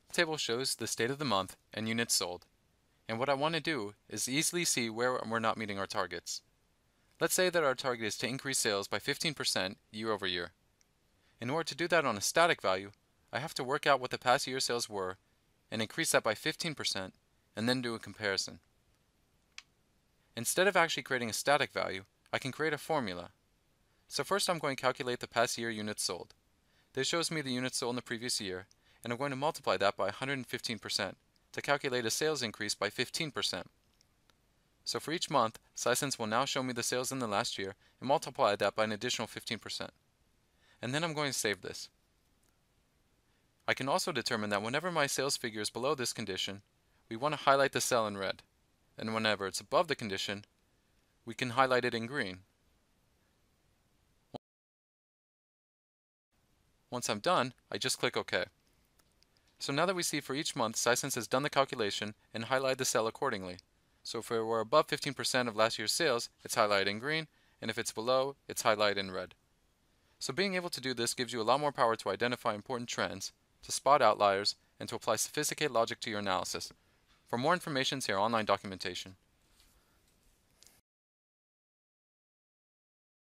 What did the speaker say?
The table shows the state of the month and units sold, and what I want to do is easily see where we're not meeting our targets. Let's say that our target is to increase sales by 15% year over year. In order to do that on a static value, I have to work out what the past year's sales were and increase that by 15% and then do a comparison. Instead of actually creating a static value, I can create a formula. So first I'm going to calculate the past year units sold. This shows me the units sold in the previous year, and I'm going to multiply that by 115% to calculate a sales increase by 15%. So for each month, Sisense will now show me the sales in the last year and multiply that by an additional 15%. And then I'm going to save this. I can also determine that whenever my sales figure is below this condition, we want to highlight the cell in red, and whenever it's above the condition, we can highlight it in green. Once I'm done, I just click OK. So now that we see for each month, Sisense has done the calculation and highlighted the cell accordingly. So if we're above 15% of last year's sales, it's highlighted in green, and if it's below, it's highlighted in red. So being able to do this gives you a lot more power to identify important trends, to spot outliers, and to apply sophisticated logic to your analysis. For more information, see our online documentation.